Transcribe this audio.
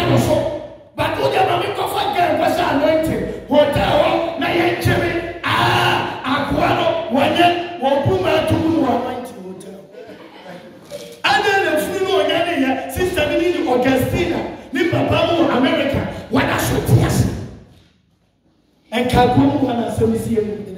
no so. But who the mammy coffee girl was anointed? Hotel, na yenchemi, aquano, one wopuma to anointing hotel. And then the funeral again, Sister Augustina, Nipapamu, America, what I should yes. And Kakumu, and I saw